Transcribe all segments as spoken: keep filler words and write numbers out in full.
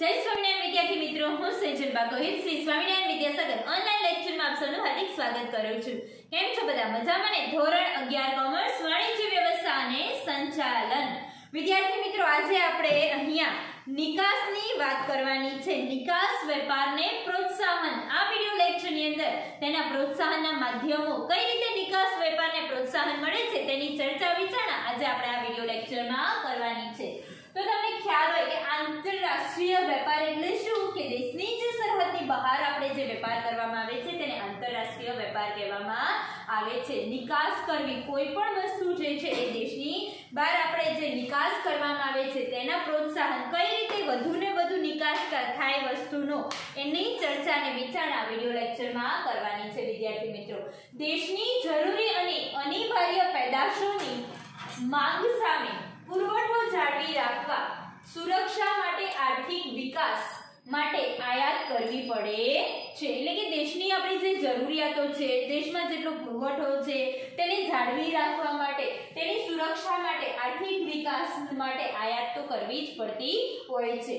જય સ્વામિનારાયણ વિદ્યાર્થી મિત્રો, હું સેજલ બાગોહિલ શ્રી સ્વામિનારાયણ વિદ્યાસાગર ઓનલાઈન લેક્ચરમાં આપ સૌનું હાર્દિક સ્વાગત કરું છું। કેમ છો બધા? મજામાં ને? ધોરણ અગિયાર કોમર્સ વાણિજ્ય વ્યવસ્થા અને સંચાલન વિદ્યાર્થી મિત્રો, આજે આપણે અહીંયા નિકાસની વાત કરવાની છે। નિકાસ વેપારને પ્રોત્સાહન। આ વિડિયો લેક્ચરની અંદર તેના પ્રોત્સાહનના માધ્યમો, કઈ રીતે નિકાસ વેપારને પ્રોત્સાહન મળે છે તેની ચર્ચા વિચારણા આજે આપણે આ વિડિયો લેક્ચરમાં કરવાની છે। તો તમને ખ્યાલ હોય કે આંતરરાષ્ટ્રીય વેપાર એટલે શું? કે દેશની જે સરહદની બહાર આપણે જે વેપાર કરવામાં આવે છે તેને આંતરરાષ્ટ્રીય વેપાર કહેવામાં આવે છે। નિકાસ કરવી, કોઈ પણ વસ્તુ જે છે એ દેશની બહાર આપણે જે નિકાસ કરવામાં આવે છે તેના પ્રોત્સાહન, કઈ રીતે વધુને વધુ નિકાસ થાય વસ્તુનો, એની ચર્ચા અને વિચારણા વિડિયો લેક્ચરમાં કરવાની છે વિદ્યાર્થી મિત્રો। દેશની જરૂરી અને અનિવાર્ય પેદાશોની માંગ સામે પુરવઠો જાળવી રાખવા, સુરક્ષા માટે, આર્થિક વિકાસ માટે આયાત કરવી પડે છે। એટલે કે દેશની આપણી જે જરૂરિયાતો છે, દેશમાં જેટલો પુરવઠો છે તેને જાળવી રાખવા માટે, તેની સુરક્ષા માટે, આર્થિક વિકાસ માટે આયાત તો કરવી જ પડતી હોય છે।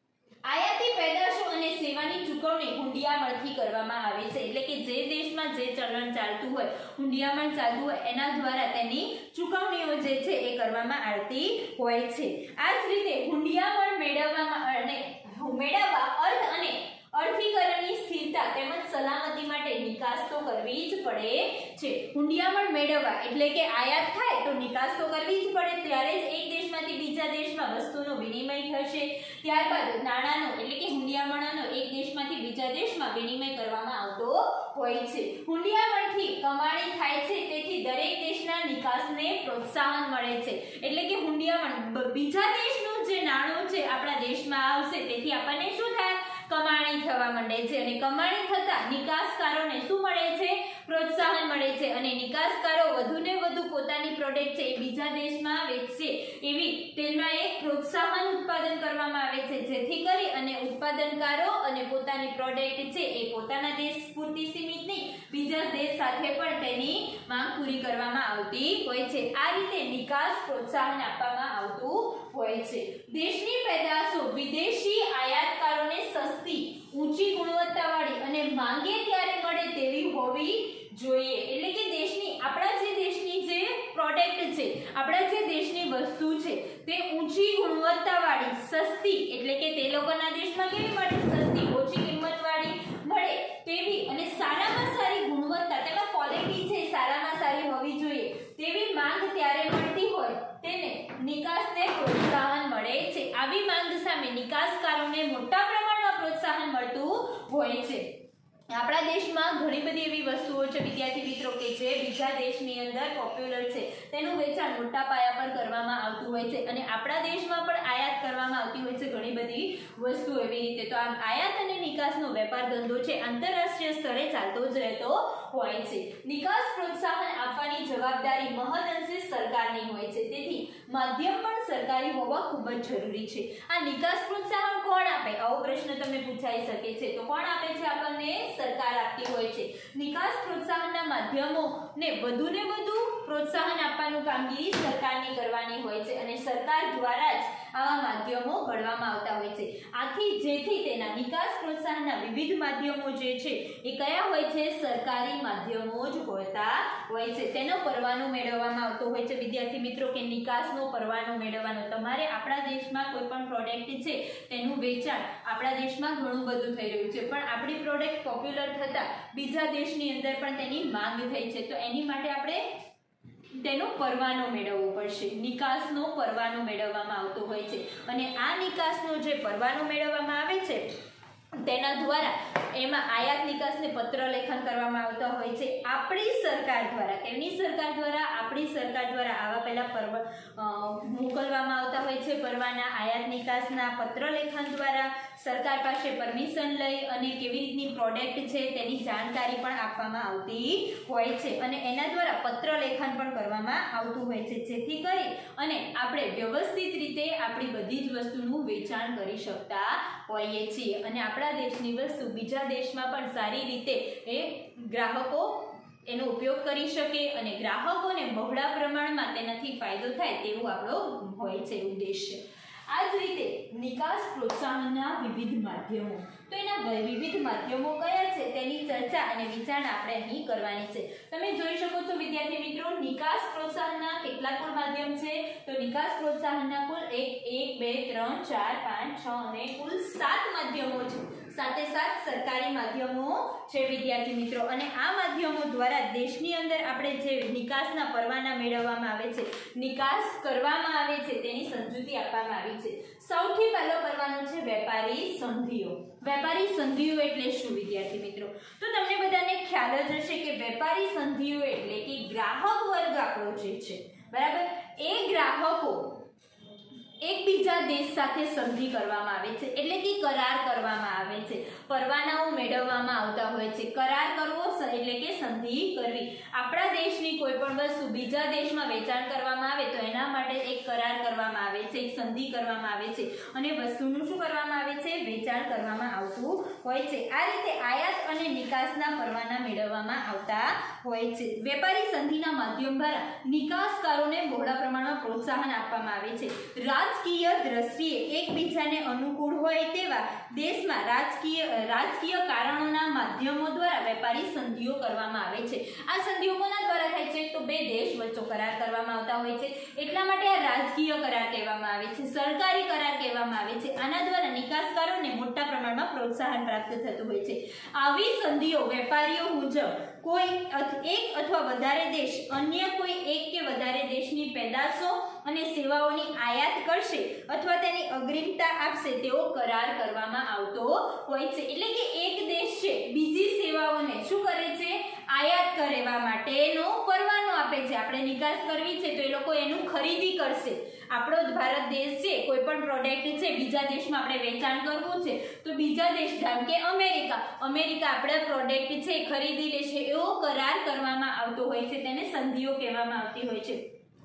આયાતી પેદાશો અને સેવાની ચૂકવણી હુંડિયામણથી કરવામાં આવે છે। એટલે કે જે દેશમાં જે ચલણ ચાલતું હોય, હુંડિયામણ ચાલતું હોય, એના દ્વારા તેની ચૂકવણીઓ જે છે એ કરવામાં આવતી હોય છે। આ જ રીતે હુંડિયામણ મેળવવામાં અને મેળવવા અર્થ અને અર્થીકરણની સ્થિરતા તેમજ સલામતી માટે નિકાસ તો કરવી જ પડે છે। હુંડિયામણ મેળવવા એટલે કે આયાત થાય તો નિકાસ તો કરવી જ પડે, ત્યારે જ એક દેશમાંથી બીજા દેશમાં વસ્તુનો વિનિમય થશે। ત્યારબાદ નાણાંનો એટલે કે હુંડિયામણનો એક દેશમાંથી બીજા દેશમાં વિનિમય કરવામાં આવતો હોય છે। હુંડિયામણથી કમાણી થાય છે, તેથી દરેક દેશના નિકાસને પ્રોત્સાહન મળે છે। એટલે કે હુંડિયામણ, બીજા દેશનું જે નાણું છે આપણા દેશમાં આવશે, તેથી આપણને શું થાય? કમાણી થવા માંડે છે, અને કમાણી થતા નિકાસકારોને શું મળે છે? પ્રોત્સાહન મળે છે, અને નિકાસકારો વધુને વધુ પોતાની પ્રોડક્ટ છે એ બીજા દેશમાં વેચશે, એવી તેમાં એક પ્રોત્સાહન ઉત્પાદન કરવામાં આવે છે, જેથી કરી અને ઉત્પાદનકારો અને પોતાની પ્રોડક્ટ છે એ પોતાના દેશ પૂરતી સીમિત નહીં, બીજા દેશ સાથે પણ તેની માંગ પૂરી કરવામાં આવતી હોય છે। આ રીતે નિકાસ પ્રોત્સાહન આપવામાં આવતું હોય છે। દેશની પેદાશો વિદેશી આયાતકારોને સસ્તી, ઊંચી ગુણવત્તાવાળી અને માંગે ત્યારે મળે તેવી હોવી જોઈએ। એટલે કે દેશની, આપણા જે દેશની જે પ્રોડક્ટ છે, આપણા જે દેશની વસ્તુ છે તે ઊંચી ગુણવત્તાવાળી, સસ્તી, એટલે કે તે લોકોના દેશમાં કેવી મળે? સસ્તી, ઓછી કિંમતવાળી મળે તેવી, અને સારામાં સારી ગુણવત્તા, તેમાં ક્વોલિટી છે સારામાં સારી હોવી જોઈએ તેવી માંગ ત્યારે મળતી હોય તેને નિકાસને પ્રોત્સાહન મળે છે। આવી માંગ સામે નિકાસકારોને મોટા પ્રમાણમાં પ્રોત્સાહન મળતું હોય છે। આપણા દેશમાં ઘણી બધી એવી વસ્તુઓ છે વિદ્યાર્થી મિત્રો કે જે બીજા દેશની અંદર પોપ્યુલર છે, તેનું વેચાણ મોટા પાયા પર કરવામાં આવતું હોય છે, અને આપણા દેશમાં પણ આયાત કરવામાં આવતી હોય છે ઘણી બધી વસ્તુ એવી રીતે। તો આમ આયાત અને નિકાસનો વેપાર ધંધો છે આંતરરાષ્ટ્રીય સ્તરે ચાલતો જ રહેતો હોય છે। નિકાસ પ્રોત્સાહન આપવાની જવાબદારી મહદઅંશે સરકારની હોય છે, તેથી માધ્યમ પણ સરકારી હોવા ખૂબ જ જરૂરી છે। આ નિકાસ પ્રોત્સાહન કોણ આપે? આવો પ્રશ્ન તમને પૂછાઈ શકે છે। તો કોણ આપે છે? આપણને સરકાર આપતી હોય છે। નિકાસ પ્રોત્સાહનના માધ્યમોને વધુને વધુ પ્રોત્સાહન આપવાનું કામગીરી સરકારની કરવાની હોય છે, અને સરકાર દ્વારા જ આવા માધ્યમો ઘડવામાં આવતા હોય છે। આથી જેથી તેના નિકાસ પ્રોત્સાહનના વિવિધ માધ્યમો જે છે એ કયા હોય છે? સરકારી માધ્યમો જ હોતા હોય છે। તેનો પરવાનો મેળવવામાં આવતો હોય છે વિદ્યાર્થી મિત્રો, કે નિકાસનો પરવાનો મેળવવાનો, તમારે આપણા દેશમાં કોઈ પણ પ્રોડક્ટ છે તેનું વેચાણ આપણા દેશમાં ઘણું બધું થઈ રહ્યું છે, પણ આપણી પ્રોડક્ટ પોપ્યુલર થતા બીજા દેશની અંદર પણ તેની માંગ થઈ છે, તો એની માટે આપણે તેનો પરવાનો મેળવવો પડશે। નિકાસનો પરવાનો મેળવવામાં આવતો હોય છે, અને આ નિકાસનો જે પરવાનો મેળવવામાં આવે છે તેના દ્વારા એમાં આયાત નિકાસને પત્ર લેખન કરવામાં આવતા હોય છે આપણી સરકાર દ્વારા। કેની સરકાર દ્વારા? આપણી સરકાર દ્વારા આવા પહેલા પરવ મોકલવામાં આવતા હોય છે પરવાના, આયાત નિકાસના પત્ર લેખન દ્વારા સરકાર પાસે પરમિશન લઈ અને કેવી રીતની પ્રોડક્ટ છે તેની જાણકારી પણ આપવામાં આવતી હોય છે, અને એના દ્વારા પત્ર લેખન પણ કરવામાં આવતું હોય છે, જેથી કરી અને આપણે વ્યવસ્થિત રીતે આપણી બધી જ વસ્તુનું વેચાણ કરી શકતા હોઈએ છીએ, અને આપણા દેશની વસ્તુ બીજા દેશમાં પણ સારી રીતે એ ગ્રાહકો એનો ઉપયોગ કરી શકે, અને ગ્રાહકોને બહોળા પ્રમાણમાં તેનાથી ફાયદો થાય તેવું આપણો હોય છે ઉદ્દેશ્ય। આ જ રીતે નિકાસ પ્રોત્સાહનના વિવિધ માધ્યમો, તો એના વિવિધ માધ્યમો કયા છે તેની ચર્ચા અને વિચારણા આપણે અહીં કરવાની છે. તમે જોઈ શકો છો વિદ્યાર્થી મિત્રો, નિકાસ પ્રોત્સાહનના કેટલા કુલ માધ્યમ છે? તો નિકાસ પ્રોત્સાહનના કુલ એક એક બે ત્રણ ચાર પાંચ છ અને કુલ સાત માધ્યમો છે. સાથે સાત સરકારી માધ્યમો છે વિદ્યાર્થી મિત્રો, અને આ માધ્યમો દ્વારા દેશની અંદર આપણે જે નિકાસના પરવાના મેળવવામાં આવે છે, નિકાસ કરવામાં આવે છે, તેની સમજૂતી આપવામાં આવી છે. સૌથી પહેલો પરવાનો છે વેપારી સંધિઓ. વેપારી સંધિઓ એટલે શું વિદ્યાર્થી મિત્રો? તો તમને બધાને ખ્યાલ જ હશે કે વેપારી સંધિઓ એટલે કે ગ્રાહક વર્ગ આપણો જે છે, બરાબર, એ ગ્રાહકો એકબીજા દેશ સાથે સંધિ કરવામાં આવે છે, એટલે કે કરાર કરવામાં આવે છે, પરવાનાઓ મેળવવામાં આવતા હોય છે. કરાર કરવો એટલે કે સંધિ કરવી. આપણા દેશની કોઈ પણ વસ્તુ બીજા દેશમાં વેચાણ કરવામાં આવે તો એના માટે એક કરાર કરવામાં આવે છે, એક સંધિ કરવામાં આવે છે, અને વસ્તુનું શું કરવામાં આવે છે? વેચાણ કરવામાં આવતું હોય છે. આ રીતે આયાત અને નિકાસના પરવાના મેળવવામાં આવતા હોય છે. વેપારી સંધિના માધ્યમ દ્વારા નિકાસકારોને બહોળા પ્રમાણમાં પ્રોત્સાહન આપવામાં આવે છે. રાજકીય દ્રષ્ટિએ એકબીજાને અનુકૂળ હોય તેવા દેશમાં રાજકીય રાજકીય કારણોના માધ્યમો દ્વારા વેપારી સંધિઓ કરવામાં આવે છે. આ સંધિઓ કોના દ્વારા થાય છે? તો બે દેશ વચ્ચે કરાર કરવામાં આવતા હોય છે, એટલા માટે આ રાજકીય કરાર કહેવામાં આવે છે, સરકારી કરાર કહેવામાં આવે છે. આના દ્વારા નિકાસકારોને મોટા પ્રમાણમાં પ્રોત્સાહન પ્રાપ્ત થતું હોય છે. આવી સંધિઓ વેપારીઓ મુજબ કોઈ એક અથવા વધારે દેશ અન્ય કોઈ એક કે વધારે દેશની પેદાશો અને સેવાઓની આયાત કરશે અથવા તેની અગ્રિમતા આપશે તેવો કરાર કરવામાં આવતો હોય છે. એટલે કે એક દેશ છે બીજી સેવાઓને શું કરે છે? આયાત કરવા માટેનો પરવાનો આપે છે. આપણે નિકાસ કરવી છે તો એ લોકો એનું ખરીદી કરશે. આપણો ભારત દેશ છે, કોઈ પણ પ્રોડક્ટ છે બીજા દેશમાં આપણે વેચાણ કરવું છે તો બીજા દેશ જેમ કે અમેરિકા અમેરિકા આપણા પ્રોડક્ટ છે ખરીદી લેશે, એવો કરાર કરવામાં આવતો હોય છે, તેને સંધિઓ કહેવામાં આવતી હોય છે.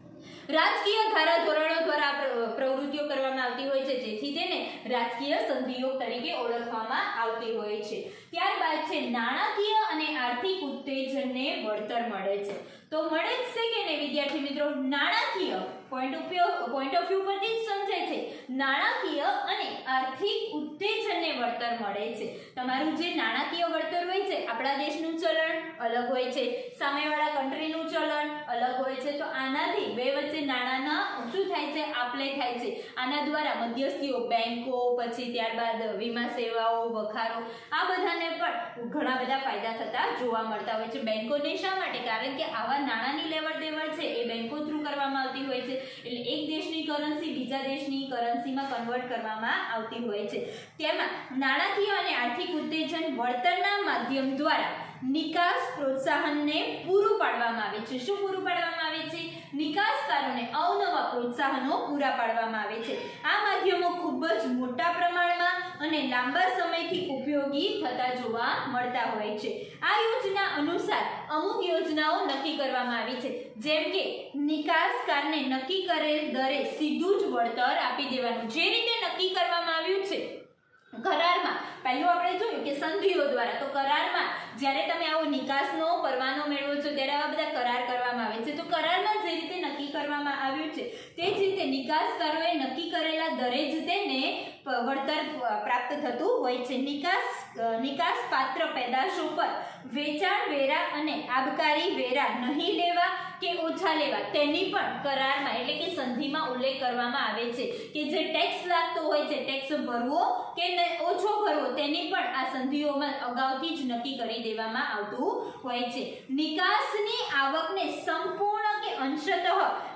રાજકીય ધારા ધોરણો દ્વારા પ્રવૃત્તિઓ કરવામાં આવતી હોય છે, જેથી તેને રાજકીય સંધિઓ તરીકે ઓળખવામાં આવતી હોય છે. ત્યારબાદ છે નાણાકીય અને આર્થિક ઉત્તેજનને વળતર મળે છે. તો મળે જ છે કે નહીં વિદ્યાર્થી મિત્રો? નાણાકીય પોઈન્ટ ઉપયોગ પોઈન્ટ ઓફ વ્યૂ પરથી જ સમજાય છે. નાણાકીય અને આર્થિક ઉત્તેજનને વળતર મળે છે. તમારું જે નાણાકીય વળતર હોય છે, આપણા દેશનું ચલણ અલગ હોય છે, સામેવાળા કન્ટ્રીનું ચલણ અલગ હોય છે, તો આનાથી બે વચ્ચે નાણાંના શું થાય છે? આપલે થાય છે. આના દ્વારા મધ્યસ્થીઓ, બેંકો, પછી ત્યારબાદ વીમા સેવાઓ, વખારો, આ બધાને પણ ઘણા બધા ફાયદા થતા જોવા મળતા હોય છે. બેંકોને શા માટે? કારણ કે આવા નાણાંની લેવડ દેવડ છે એ બેંકો થ્રુ કરવામાં આવતી હોય છે, એટલે એક દેશની કરન્સી બીજા દેશની કરન્સીમાં કન્વર્ટ કરવામાં આવતી હોય છે. તેમાં નાણાકીય અને આર્થિક ઉત્તેજન વળતરના માધ્યમ દ્વારા નિકાસ પ્રોત્સાહનને પૂરું પાડવામાં આવે છે. શું પૂરું પાડવામાં આવે છે? નિકાસકારોને અવનવા પ્રોત્સાહનો પૂરા પાડવામાં આવે છે. આ માધ્યમો ખૂબ જ મોટા પ્રમાણમાં અને લાંબા સમયથી ઉપયોગી થતા જોવા મળતા હોય છે. આ યોજના અનુસાર અમુક યોજનાઓ નક્કી કરવામાં આવી છે, જેમ કે નિકાસકારને નક્કી કરેલ દરે સીધું જ વળતર આપી દેવાનું. જે રીતે નક્કી કરવામાં આવ્યું છે કરારમાં, પહેલું આપણે જોયું કે સંધિઓ દ્વારા, તો કરારમાં જ્યારે તમે આવો નિકાસનો પરવાનો મેળવો છો ત્યારે આવા બધા કરાર કરવામાં આવે છે. તો કરારમાં જે રીતે નક્કી કરવામાં આવ્યું છે તે જ રીતે નિકાસકારોએ નક્કી કરેલા દરે જ તેને વળતર પ્રાપ્ત થતું હોય છે. નિકાસ નિકાસ પાત્ર પેદાશો પર વેચાણ વેરા અને આબકારી વેરા નહીં લેવા કે ઓછા લેવા તેની પણ કરારમાં એટલે કે સંધિમાં ઉલ્લેખ કરવામાં આવે છે, કે જે ટેક્સ લાગતો હોય છે ટેક્સ ભરવો કે ઓછો ભરવો તેની પણ આ સંધિઓમાં અગાઉથી જ નક્કી કરી દેવામાં આવતું હોય છે. નિકાસની આવકને સંપૂર્ણ કે અંશતઃ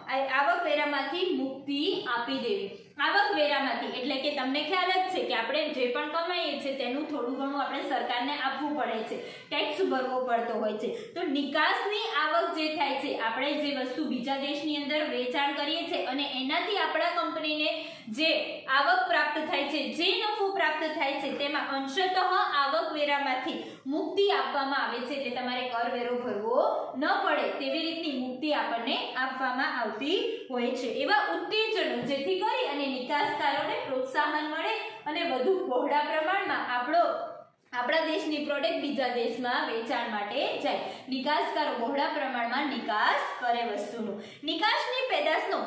આવક વેરામાંથી મુક્તિ આપી દેવી. આવક વેરામાંથી એટલે કે તમને ખ્યાલ જ છે કે આપણે જે પણ કમાઈએ છીએ તેનું થોડું ઘણું આપણે સરકારને આપવું પડે છે, ટેક્સ ભરવો પડતો હોય છે. તો નિકાસની આવક જે થાય છે, આપણે જે વસ્તુ બીજા દેશની અંદર વેચાણ કરીએ છીએ અને એનાથી આપણા કંપનીને જે આવક પ્રાપ્ત થાય છે, જે નફો પ્રાપ્ત થાય છે, તેમાં અંશતઃ આવક વેરામાંથી મુક્તિ આપવામાં આવે છે. એટલે તમારે કરવેરો ભરવો ન પડે તેવી રીતની મુક્તિ આપણને આપવામાં આવતી હોય છે. એવા ઉત્તેજનો જેથી કરી અને નિકાસકારોને પ્રોત્સાહન મળે અને વધુ બહોળા પ્રમાણમાં આપણો આપણા દેશની પ્રોડક્ટ બીજા દેશમાં વેચાણ માટે જાય. નિકાસકારો બહોળા પ્રમાણમાં નિકાસ કરે વસ્તુનું. નિકાસની પેદાશનો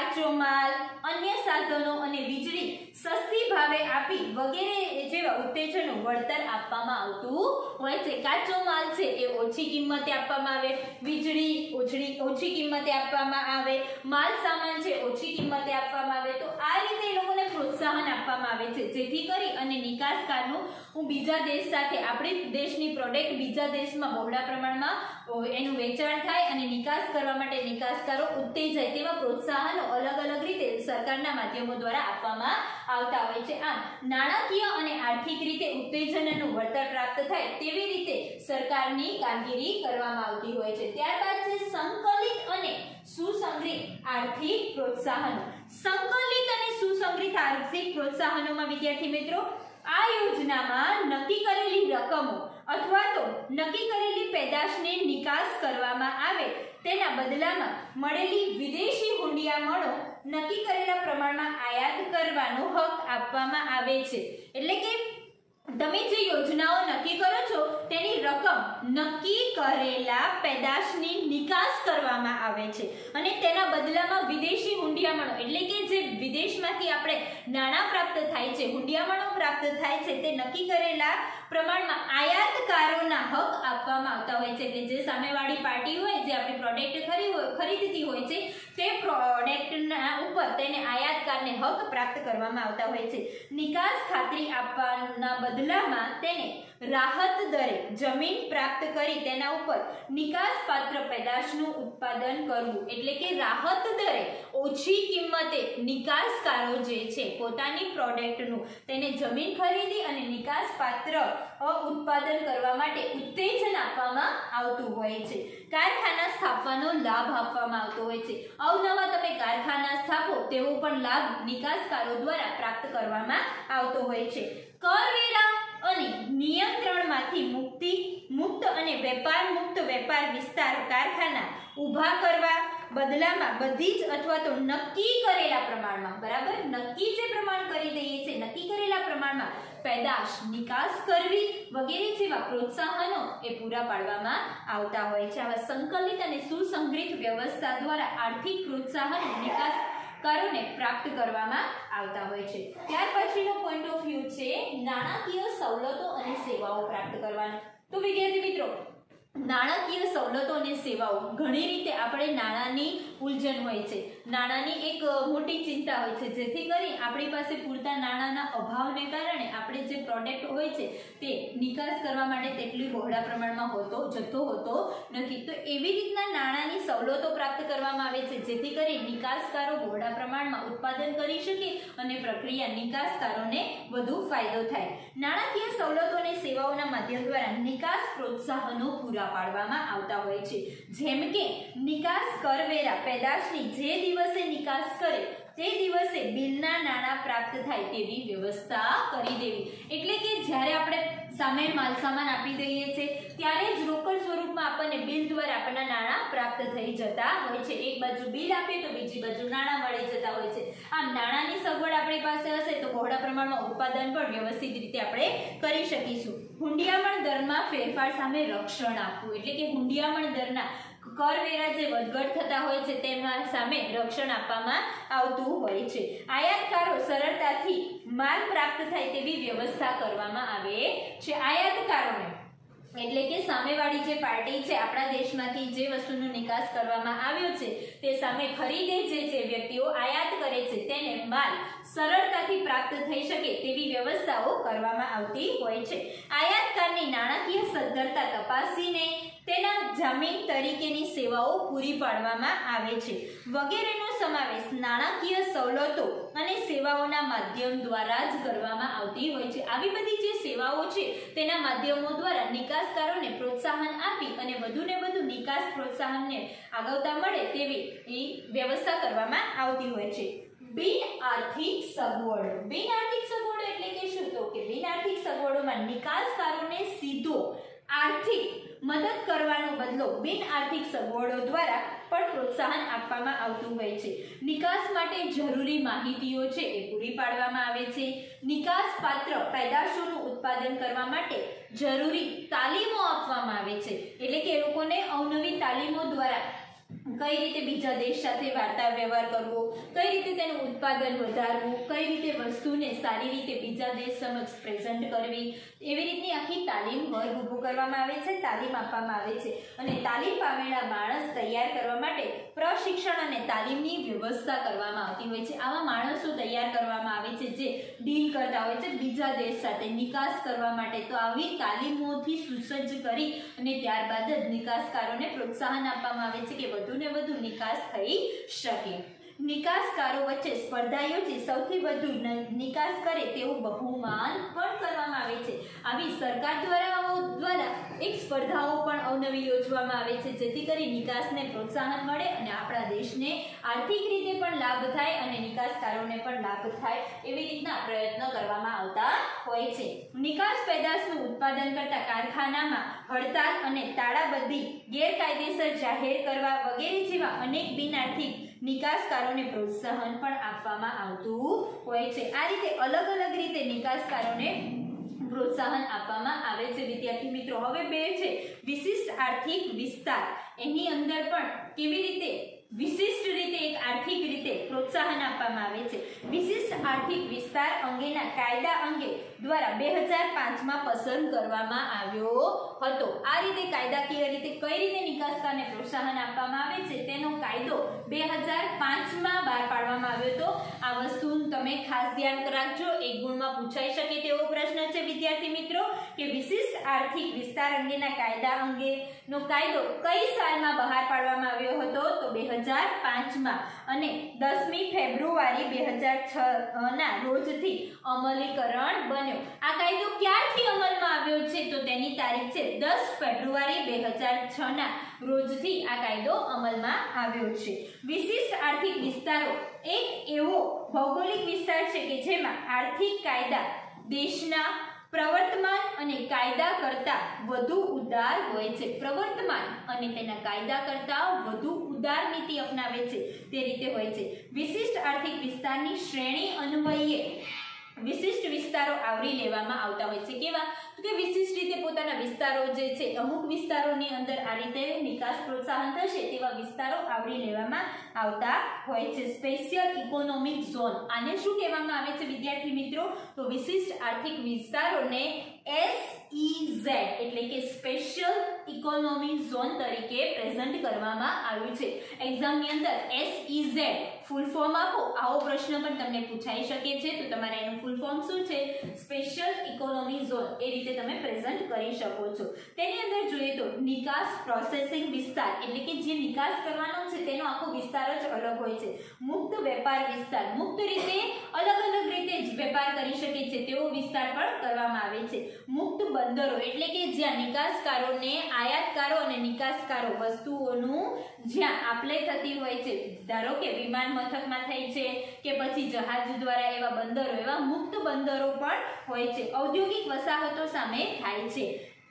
કાચો માલ, અન્ય સાધનો અને વીજળી સસ્તી ભાવે આપી વગેરે જેવા ઉત્તેજનો વળતર આપવામાં આવતું હોય છે. કાચો માલ છે એ ઓછી કિંમતે આપવામાં આવે, વીજળી ઓછી ઓછી કિંમતે આપવામાં આવે, માલ સામાન છે ઓછી કિંમતે આપવામાં આવે. તો આ રીતે એ લોકોને પ્રોત્સાહન આપવામાં આવે છે, જેથી કરી અને નિકાસકારનું હું બીજા દેશ સાથે આપણી દેશની પ્રોડક્ટ બીજા દેશમાં બહોળા પ્રમાણમાં એનું વેચાણ થાય અને નિકાસ કરવા માટે નિકાસકારો ઉત્તેજાય તેવા પ્રોત્સાહનો અલગ અલગ રીતે સરકારના માધ્યમો દ્વારા આપવામાં આવતા હોય છે. આમ નાણાકીય અને આર્થિક રીતે ઉત્તેજનનું વળતર પ્રાપ્ત થાય તેવી રીતે સરકારની કામગીરી કરવામાં આવતી હોય છે. ત્યારબાદ છે સંકલિત અને સુસંગઠિત આર્થિક પ્રોત્સાહનો. સંકલિત અને સુસંગઠિત આર્થિક પ્રોત્સાહનોમાં વિદ્યાર્થી મિત્રો આ યોજનામાં નક્કી કરેલી રકમો અથવા તો નક્કી કરેલી પેદાશની નિકાસ કરવામાં આવે તેના બદલામાં મળેલી વિદેશી હુંડિયામણો નક્કી કરેલા પ્રમાણમાં આયાત કરવાનો હક આપવામાં આવે છે. એટલે કે તમે જે યોજનાઓ નક્કી કરો છો તેની રકમ નક્કી કરેલા પેદાશની નિકાસ કરવામાં આવે છે અને તેના બદલામાં વિદેશી હુંડિયામણો એટલે કે જે વિદેશમાંથી આપણે નાણાં પ્રાપ્ત થાય છે, હુંડિયામણો પ્રાપ્ત થાય છે તે નક્કી કરેલા પ્રમાણમાં આયાતકારોના હક આપવામાં આવતા હોય છે. એટલે જે સામેવાળી પાર્ટી હોય જે આપણી પ્રોડક્ટ ખરીદતી હોય છે તે પ્રોડક્ટના ઉપર તેને આયાતકારને હક પ્રાપ્ત કરવામાં આવતા હોય છે. નિકાસ ખાતરી આપવાના બદલામાં તેને રાહત દરે જમીન પ્રાપ્ત કરી તેના ઉપર નિકાસપાત્ર પેદાશનું ઉત્પાદન કરવું. એટલે કે રાહત દરે ઓછી કિંમતે નિકાસકારો જે છે પોતાની પ્રોડક્ટનું તેને જમીન ખરીદી અને નિકાસપાત્ર ઉત્પાદન કરવા માટે ઉત્તેજન આપવામાં આવતું હોય છે. કારખાના સ્થાપવાનો લાભ આપવામાં આવતો હોય છે. અવનવા તમે કારખાના સ્થાપો તેવો પણ લાભ નિકાસકારો દ્વારા પ્રાપ્ત કરવામાં આવતો હોય છે. કરવેરા અને નિયંત્રણમાંથી મુક્તિ મુક્ત અને વેપાર મુક્ત વેપાર વિસ્તાર કારખાના ઊભા કરવા બદલામાં બધી જ અથવા તો નક્કી કરેલા પ્રમાણમાં બરાબર નક્કી જે પ્રમાણ કરી દઈએ છે નક્કી કરેલા પ્રમાણમાં પેદાશ નિકાસ કરવી વગેરે જેવા પ્રોત્સાહનો એ પૂરા પાડવામાં આવતા હોય છે. આવા સંકલિત અને સુસંગઠિત વ્યવસ્થા દ્વારા આર્થિક પ્રોત્સાહન નિકાસ કારોને પ્રાપ્ત કરવામાં આવતા હોય છે. ત્યાર પછીનો પોઈન્ટ ઓફ વ્યૂ છે નાણાકીય સવલતો અને સેવાઓ પ્રાપ્ત કરવાનો. તો વિદ્યાર્થી મિત્રો નાણાકીય સવલતો અને સેવાઓ ઘણી રીતે આપણે નાણાંની ઉલઝન હોય છે, નાણાંની એક મોટી ચિંતા હોય છે, જેથી કરી આપણી પાસે પૂરતા નાણાંના અભાવને કારણે આપણે જે પ્રોડક્ટ હોય છે તે નિકાસ કરવા માટે તેટલી બહોળા પ્રમાણમાં હોતો જથ્થો હોતો નથી. તો એવી રીતના નાણાંની સવલતો પ્રાપ્ત કરવામાં આવે છે જેથી કરી નિકાસકારો બહોળા પ્રમાણમાં ઉત્પાદન કરી શકે અને પ્રક્રિયા નિકાસકારોને વધુ ફાયદો થાય. નાણાકીય સવલતો અને સેવાઓના માધ્યમ દ્વારા નિકાસ પ્રોત્સાહનો પૂરા પાડવામાં આવતા હોય છે. જેમ કે નિકાસ કરવેરા પેદાશની જે દિવસે નિકાસ કરે તે દિવસે બિલના નાણાં પ્રાપ્ત થાય તેવી વ્યવસ્થા કરી દેવી. એટલે કે જ્યારે આપણે સામે માલ સામાન આપી દઈએ છીએ ત્યારે જ રોકડ સ્વરૂપમાં આપણને બિલ દ્વારા આપણને નાણાં પ્રાપ્ત થઈ જતા હોય છે. એક બાજુ બિલ આપીએ તો બીજી બાજુ નાણાં મળી જતા હોય છે. આમ નાણાંની સગવડ આપણી પાસે હશે તો બહોળા પ્રમાણમાં ઉત્પાદન પણ વ્યવસ્થિત રીતે આપણે કરી શકીશું. હુંડિયામણ દરમાં ફેરફાર સામે રક્ષણ આપવું એટલે કે હુંડિયામણ દરના કરવેરા જે વધઘટ થતા હોય છે તેના સામે રક્ષણ આપવામાં આવતું હોય છે. આયાતકારો સરળતાથી માલ પ્રાપ્ત થાય તેવી વ્યવસ્થા કરવામાં આવે છે. આયાતકારોને એટલે કે સામેવાળી જે પાર્ટી છે આપણા દેશમાંથી જે વસ્તુનો નિકાસ કરવામાં આવ્યો છે તે સામે ખરીદે છે જે વ્યક્તિઓ આયાત કરે છે તેને માલ સરળતાથી પ્રાપ્ત થઈ શકે તેવી વ્યવસ્થાઓ કરવામાં આવતી હોય છે. આયાતકારની નાણાકીય સદ્ધરતા તપાસીને તેના જામીન તરીકેની સેવાઓ પૂરી પાડવામાં આવે છે. વગેરેનો સમાવેશ નાણાકીય સવલતો અને સેવાઓના માધ્યમ દ્વારા જ કરવામાં આવતી હોય છે. આવી બધી જે સેવાઓ છે તેના માધ્યમો દ્વારા નિકાસકારોને પ્રોત્સાહન આપી અને વધુને વધુ નિકાસ પ્રોત્સાહનને આગવતા મળે તેવી વ્યવસ્થા કરવામાં આવતી હોય છે. બિન આર્થિક સગવડો. બિન આર્થિક સગવડો એટલે કે શું? તો કે બિન આર્થિક સગવડોમાં નિકાસકારોને સીધો આર્થિક મદદ કરવાનો બદલો બિન આર્થિક સગવડો દ્વારા પણ પ્રોત્સાહન આપવામાં આવતું હોય છે. નિકાસ માટે જરૂરી માહિતીઓ છે એ પૂરી પાડવામાં આવે છે. નિકાસ પાત્ર પેદાશોનું ઉત્પાદન કરવા માટે જરૂરી તાલીમો આપવામાં આવે છે. એટલે કે એ લોકોને અવનવી તાલીમો દ્વારા કઈ રીતે બીજા દેશ સાથે વાર્તા વ્યવહાર કરવો, કઈ રીતે તેનું ઉત્પાદન વધારવું, કઈ રીતે વસ્તુને સારી રીતે બીજા દેશ સમક્ષ પ્રેઝન્ટ કરવી, એવી રીતની આખી તાલીમ વર્ગ ઊભો કરવામાં આવે છે, તાલીમ આપવામાં આવે છે. અને તાલીમ પામેલા માણસ તૈયાર કરવા માટે પ્રશિક્ષણ અને તાલીમની વ્યવસ્થા કરવામાં આવતી હોય છે. આવા માણસો તૈયાર કરવામાં આવે છે જે ડીલ કરતા હોય છે બીજા દેશ સાથે, નિકાસ કરવા માટે. તો આવી તાલીમોથી સુસજ્જ કરી અને ત્યારબાદ જ નિકાસકારોને પ્રોત્સાહન આપવામાં આવે છે કે વધુ ને વધુ નિકાસ થઈ શકે. નિકાસકારો વચ્ચે સ્પર્ધા યોજી સૌથી વધુ નિકાસ કરે તેવું બહુમાન પણ કરવામાં આવે છે. આવી સરકાર દ્વારા દ્વારા એક સ્પર્ધાઓ પણ અવનવી યોજવામાં આવે છે જેથી કરી નિકાસને પ્રોત્સાહન મળે અને આપણા દેશને આર્થિક રીતે પણ લાભ થાય અને નિકાસકારોને પણ લાભ થાય એવી રીતના પ્રયત્ન કરવામાં આવતા હોય છે. નિકાસ પેદાશનું ઉત્પાદન કરતા કારખાનામાં હડતાલ અને તાળાબંધી, ગેરકાયદેસર જાહેર કરવા વગેરે જેવા અનેક બિનઆર્થિક નિકાસકારોને પ્રોત્સાહન પણ આપવામાં આવતું હોય છે. આ રીતે અલગ અલગ રીતે નિકાસકારોને પ્રોત્સાહન આપવામાં આવે છે. વિદ્યાર્થી મિત્રો, હવે બે છે વિશિષ્ટ આર્થિક વિસ્તાર. એની અંદર પણ કેવી રીતે વિશિષ્ટ રીતે એક આર્થિક રીતે પ્રોત્સાહન આપવામાં આવે છે. વિશિષ્ટ આર્થિક વિસ્તાર અંગેના કાયદા અંગે દ્વારા બે હજાર પાંચ માં પસંદ કરવામાં આવ્યો હતો. આ રીતે કાયદાકીય રીતે કઈ રીતે નિકાસકારને પ્રોત્સાહન આપવામાં આવે છે તેનો કાયદો બે હજાર પાંચ માં બહાર પાડવામાં આવ્યો હતો. આ વસ્તુ તમે ખાસ ધ્યાન રાખજો, એક ગુણમાં પૂછાઈ શકે તેવો પ્રશ્ન છે વિદ્યાર્થી મિત્રો કે વિશિષ્ટ આર્થિક વિસ્તાર અંગેના કાયદા અંગેનો કાયદો કઈ સાલમાં બહાર પાડવામાં આવ્યો હતો? તો બે હજાર પાંચ માં અને દસમી ફેબ્રુઆરી બે હજાર છ ના રોજથી અમલીકરણ બન્યો. આ કાયદો ક્યારથી અમલમાં આવ્યો છે? તો તેની તારીખ છે દસ ફેબ્રુઆરી બે હજાર છ ના રોજથી આ કાયદો અમલમાં આવ્યો છે. વિશિષ્ટ આર્થિક વિસ્તારો એક એવો ભૌગોલિક વિસ્તાર છે કે જેમાં આર્થિક કાયદા દેશના પ્રવર્તમાન અને કાયદા કરતા વધુ ઉદાર હોય છે. પ્રવર્તમાન અને તેના કાયદા કરતા વધુ ઉદાર નીતિ અપનાવે છે તે રીતે હોય છે. વિશિષ્ટ આર્થિક વિસ્તારની શ્રેણી અન્વયે વિશિષ્ટ વિસ્તારો આવરી લેવામાં આવતા હોય છે. કેવા? કે વિશિષ્ટ રીતે પોતાના વિસ્તારો જે છે, અમુક વિસ્તારોની અંદર આ રીતે નિકાસ પ્રોત્સાહન થશે તેવા વિસ્તારો આવરી લેવામાં આવતા હોય છે. સ્પેશિયલ ઇકોનોમિક ઝોન, આને શું કહેવામાં આવે છે વિદ્યાર્થી મિત્રો? તો વિશિષ્ટ આર્થિક વિસ્તારોને એસ ઈ ઝેડ એટલે કે સ્પેશિયલ ઇકોનોમિક ઝોન તરીકે પ્રેઝન્ટ કરવામાં આવ્યું છે. એક્ઝામની અંદર S E Z full form આપો, આવો પ્રશ્ન પણ તમને પૂછાઈ શકે છે. તો તમારે એનું ફૂલ ફોર્મ શું છે? Special economic zone. એ રીતે તમે પ્રેઝન્ટ કરી શકો છો. તેની અંદર જોઈએ તો નિકાસ પ્રોસેસિંગ વિસ્તાર એટલે કે જે નિકાસ કરવાનો છે તેનો આખો વિસ્તાર જ અલગ હોય છે. મુક્ત વેપાર વિસ્તાર, મુક્ત રીતે અલગ અલગ રીતે જ વેપાર કરી શકે છે તેવો વિસ્તાર પણ કરવામાં આવે છે. મુક્ત બંદરો એટલે કે જ્યાં નિકાસકારોને આયાતકારો અને નિકાસકારો વસ્તુઓનું જ્યાં આપલે થતી હોય છે, ધારો કે વિમાન મથકમાં થઈ છે કે પછી જહાજ દ્વારા, એવા બંદરો, એવા મુક્ત બંદરો પણ હોય છે. ઔદ્યોગિક વસાહતો સામે થાય છે.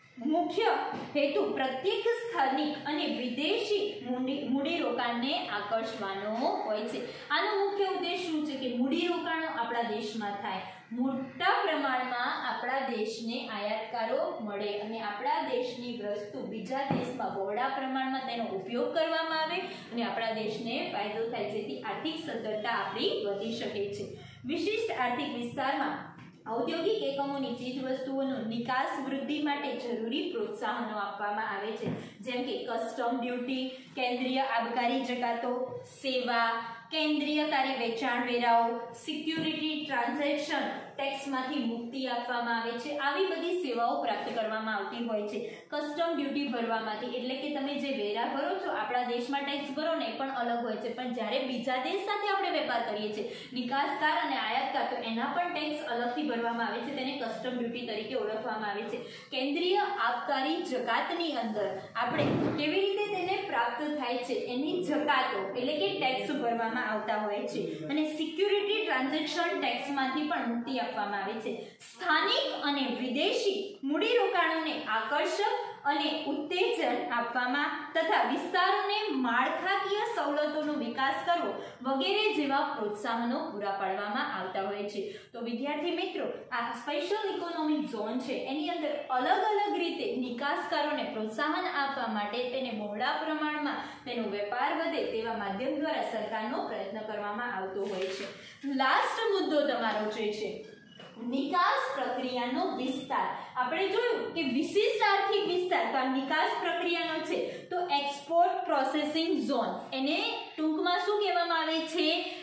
મુખ્ય હેતુ પ્રત્યેક સ્થાનિક અને વિદેશી મૂડીરોકાણને આકર્ષવાનો હોય છે. આનો મુખ્ય ઉદ્દેશ શું છે? કે મૂડીરોકાણો આપણા દેશમાં થાય, મોટા પ્રમાણમાં આપણા દેશને આયાતકારો મળે અને આપણા દેશની વસ્તુ બીજા દેશમાં બહોળા પ્રમાણમાં તેનો ઉપયોગ કરવામાં આવે અને આપણા દેશને ફાયદો થાય, જેથી આર્થિક સદ્ધરતા આપણી વધી શકે છે. વિશિષ્ટ આર્થિક વિસ્તારમાં ઔદ્યોગિક એકમોની ચીજ વસ્તુઓનો નિકાસ વૃદ્ધિ માટે જરૂરી પ્રોત્સાહનો આપવામાં આવે છે, જેમ કે કસ્ટમ ડ્યુટી, કેન્દ્રીય આબકારી જકાતો, સેવા, કેન્દ્રીયકારી વેચાણ વેરાઓ, સિક્યુરિટી ટ્રાન્ઝેક્શન ટેક્સમાંથી મુક્તિ આપવામાં આવે છે. આવી બધી સેવાઓ પ્રાપ્ત કરવામાં આવતી હોય છે. કસ્ટમ ડ્યુટી ભરવામાંથી એટલે કે તમે જે વેરા ભરો છો, આપણા દેશમાં ટેક્સ ભરો ને, એ પણ અલગ હોય છે, પણ જ્યારે બીજા દેશ સાથે આપણે વેપાર કરીએ છીએ, નિકાસકાર અને આયાતકાર, તો એના પણ ટેક્સ અલગથી ભરવામાં આવે છે. તેને કસ્ટમ ડ્યુટી તરીકે ઓળખવામાં આવે છે. કેન્દ્રીય આબકારી જકાતની અંદર આપણે કેવી રીતે તેને પ્રાપ્ત થાય છે એની જકાતો એટલે કે ટેક્સ ભરવામાં આવતા હોય છે. અને સિક્યુરિટી ટ્રાન્ઝેક્શન ટેક્સમાંથી પણ મુક્તિ આપવામાં આવે છે. સ્થાનિક અને વિદેશી મૂડીરોકાણોને આકર્ષક અને ઉત્તેજન આપવામાં તથા વિસ્તારોને માળખાકીય સવલતોનો વિકાસ કરવો વગેરે જેવા પ્રોત્સાહનો પૂરા પાડવામાં આવતા હોય છે। તો વિદ્યાર્થી મિત્રો, આ સ્પેશિયલ ઇકોનોમિક ઝોન છે એની અંદર અલગ અલગ રીતે નિકાસકારોને પ્રોત્સાહન આપવા માટે તેને બહોળા પ્રમાણમાં તેનો વેપાર વધે તેવા માધ્યમ દ્વારા સરકારનો પ્રયત્ન કરવામાં આવતો હોય છે। લાસ્ટ મુદ્દો તમારો જે છે નિકાસ પ્રક્રિયાનો વિસ્તાર। આપણે જોયું કે વિશિષ્ટ આર્થિક વિસ્તાર તો આ નિકાસ પ્રક્રિયાનો છે તો એક્સપોર્ટ પ્રોસેસિંગ ઝોન, એને ટૂંકમાં શું કહેવામાં આવે છે?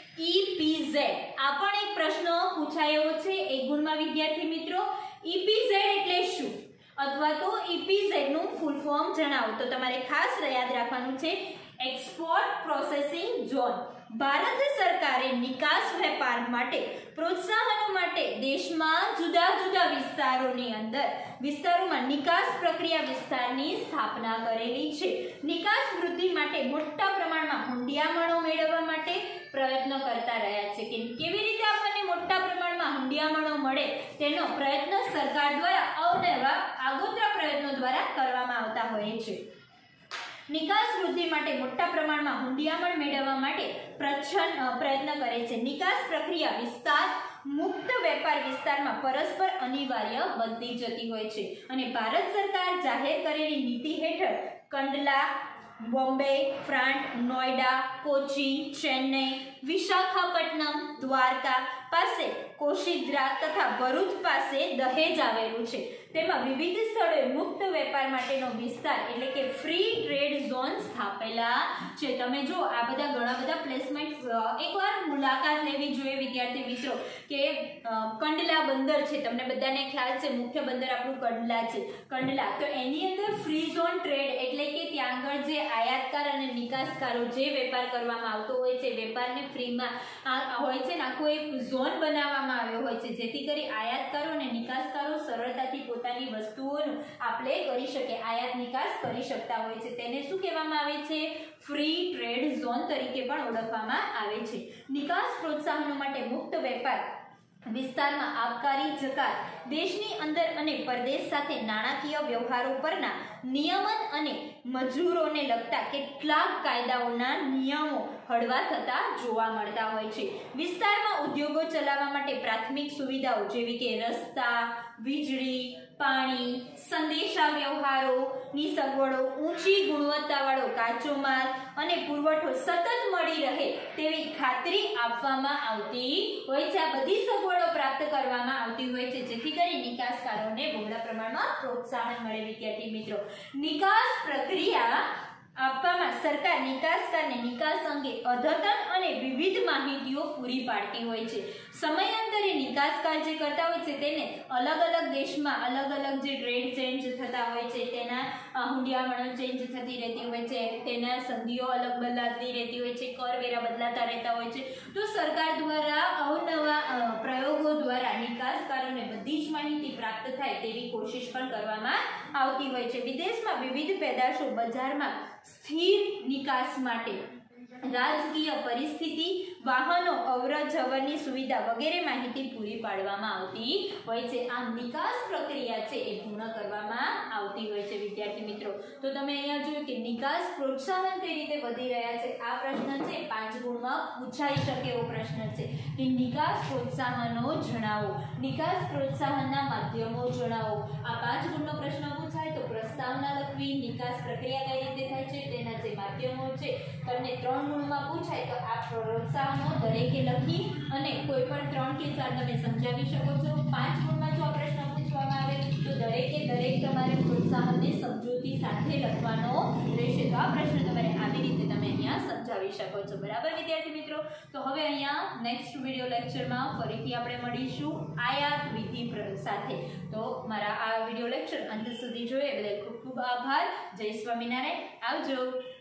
ઈપીઝેડ। આ પણ એક પ્રશ્ન પૂછાયો છે એક ગુણમાં વિદ્યાર્થી મિત્રો। ઈપીઝેડ એટલે શું અથવા તો ઈપીઝેડ નું ફૂલ ફોર્મ જણાવો તો તમારે ખાસ યાદ રાખવાનું છે એક્સપોર્ટ પ્રોસેસિંગ ઝોન। ભારત સરકારે નિકાસ વેપાર માટે પ્રોત્સાહનો માટે દેશમાં જુદા જુદા વિસ્તારોની અંદર વિસ્તારોમાં નિકાસ પ્રક્રિયા વિસ્તારની સ્થાપના કરેલી છે। નિકાસ વૃદ્ધિ માટે મોટા પ્રમાણમાં હુંડિયામણો મેળવવા માટે પ્રયત્ન કરતા રહ્યા છે કે કેવી રીતે આપણને મોટા પ્રમાણમાં હુંડિયામણો મળે તેનો પ્રયત્ન સરકાર દ્વારા અવનવા આગોતરા પ્રયત્નો દ્વારા કરવામાં આવતા હોય છે। નિકાસ વૃદ્ધિ માટે મોટા પ્રમાણમાં હુંડિયામણ મેળવવા માટે પ્રયત્ન કરે છે। નિકાસ પ્રક્રિયા વિસ્તાર મુક્ત વેપાર વિસ્તારમાં પરસ્પર અનિવાર્ય બનતી જતી હોય છે અને ભારત સરકાર જાહેર કરેલી નીતિ હેઠળ કંડલા, બોમ્બે, ફ્રાન્ટ, નોઈડા, કોચી, ચેન્નઈ, વિશાખાપટ્ટનમ, દ્વારકા પાસે કોશિદ્રા તથા ભરૂચ પાસે દહેજ આવેલું છે। તેમાં વિવિધ સ્થળોએ મુક્ત વેપાર માટેનો વિસ્તાર એટલે કે ફ્રી ટ્રેડ ઝોન સ્થાપેલા છે। તમે જો આ બધા ઘણા બધા પ્લેસમેન્ટ એકવાર મુલાકાત લેવી જોઈએ વિદ્યાર્થી મિત્રો કે કંડલા બંદર છે, તમને બધાને ખ્યાલ છે મુખ્ય બંદર આપણું કંડલા છે। કંડલા તો એની અંદર ફ્રી ઝોન ટ્રેડ એટલે કે ત્યાં આગળ જે આયાતકાર અને નિકાસકારો જે વેપાર કરવામાં આવતો હોય છે વેપારને ફ્રીમાં હોય છે ને આખો એક ઝોન બનાવવામાં આવ્યો હોય છે જેથી કરી આયાતકારો અને નિકાસકારો સરળતાથી પોતાની વસ્તુઓનું આપણે કરી શકે આયાત નિકાસ કરી શકતા હોય છે। તેને શું કહેવામાં આવે છે? ફ્રી ટ્રેડ ઝોન તરીકે પણ ઓળખવામાં આવે છે। નિકાસ પ્રોત્સાહનો માટે મુક્ત વેપાર વિસ્તારમાં આબકારી જકાત, દેશની અંદર અને પરદેશ સાથે નાણાકીય વ્યવહારો પરના નિયમન અને મજૂરોને લગતા કેટલાક કાયદાઓના નિયમો હળવા થતા જોવા મળતા હોય છે। વિસ્તારમાં ઉદ્યોગો ચલાવવા માટે પ્રાથમિક સુવિધાઓ જેવી કે રસ્તા, વીજળી, પાણી, સંદેશા વ્યવહારોની સગવડો, ઊંચી ગુણવત્તાવાળો કાચો માલ અને પુરવઠો સતત મળી રહે તેવી ખાતરી આપવામાં આવતી હોય છે। આ બધી સગવડો પ્રાપ્ત કરવામાં આવતી હોય છે જેથી કરી નિકાસકારોને બહોળા પ્રમાણમાં પ્રોત્સાહન મળે। વિદ્યાર્થી મિત્રો, નિકાસ પ્રક્રિયા આપવામાં સરકાર નિકાસકારને નિકાસ અંગે અદ્યતન અને વિવિધ માહિતીઓ પૂરી પાડતી હોય છે। સમયાંતરે નિકાસકાર જે કરતા હોય છે તેને અલગ અલગ દેશમાં અલગ અલગ જે ટ્રેડ ચેન્જ થતા હોય છે તેના હુંડિયામણો ચેન્જ થતી રહેતી હોય છે, તેના સંધિઓ અલગ બદલાતી રહેતી હોય છે, કરવેરા બદલાતા રહેતા હોય છે। તો સરકાર દ્વારા અવનવા પ્રયોગો દ્વારા નિકાસકારોને બધી જ માહિતી પ્રાપ્ત થાય તેવી કોશિશ પણ કરવામાં આવતી હોય છે। વિદેશમાં વિવિધ પેદાશો બજારમાં સ્થિર નિકાસ માટે રાજકીય પરિસ્થિતિ, વાહનો અવર જવરની સુવિધા વગેરે માહિતી પૂરી પાડવામાં આવતી હોય છે। આમ નિકાસ પ્રક્રિયા છે એ પૂર્ણ કરવામાં આવતી હોય છે। વિદ્યાર્થી મિત્રો, તો તમે અહીંયા જોયું કે નિકાસ પ્રોત્સાહન કઈ રીતે વધી રહ્યા છે। આ પ્રશ્ન છે પાંચ ગુણમાં પૂછાઈ શકે એવો પ્રશ્ન છે કે નિકાસ પ્રોત્સાહનો જણાવો, નિકાસ પ્રોત્સાહનના માધ્યમો જણાવો। આ પાંચ ગુણનો પ્રશ્ન પૂછાય તો પ્રસ્તાવના લખવી, નિકાસ પ્રક્રિયા કઈ રીતે થાય છે તેના જે માધ્યમો છે તમને ત્રણ ગુણમાં પૂછાય તો આ પ્રોત્સાહનો દરેકે લખી અને કોઈ પણ ત્રણ કે ચાર તમે સમજાવી શકો છો। પાંચ ગુણમાં જો આ પ્રશ્ન પૂછવામાં આવે તો દરેકે દરેક તમારે પ્રોત્સાહનને સમજૂતી સાથે લખવાનો રહેશે। તો આ પ્રશ્ન તમારે આવી રીતે તમે અહીંયા સમજાવી શકો છો। બરાબર વિદ્યાર્થી મિત્રો, તો હવે અહીંયા નેક્સ્ટ વિડિયો લેક્ચરમાં ફરીથી આપણે મળીશું આયાત વિધિ સાથે। તો મારા આ વિડિયો લેક્ચર અંત સુધી જોઈએ બદલ ખૂબ ખૂબ આભાર। જય સ્વામિનારાયણ, આવજો।